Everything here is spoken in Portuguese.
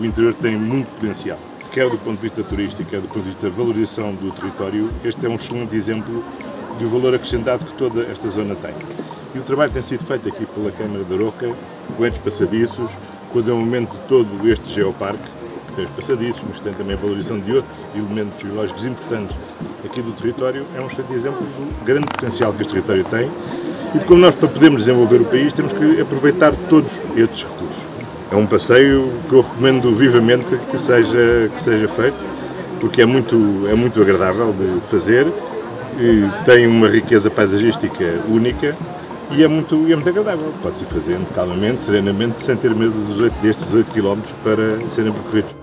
o interior tem muito potencial, quer do ponto de vista turístico, quer do ponto de vista da valorização do território. Este é um excelente exemplo do valor acrescentado que toda esta zona tem. E o trabalho tem sido feito aqui pela Câmara de Aroca, com estes passadiços, com o desenvolvimento de todo este geoparque, que tem os passadiços, mas tem também a valorização de outros elementos geológicos importantes aqui do território. É um excelente exemplo do grande potencial que este território tem e de como nós, para podermos desenvolver o país, temos que aproveitar todos estes recursos. É um passeio que eu recomendo vivamente que seja feito, porque é muito agradável de fazer, e tem uma riqueza paisagística única e é muito agradável. Pode-se fazer calmamente, serenamente, sem ter medo destes 8 km para serem percorridos.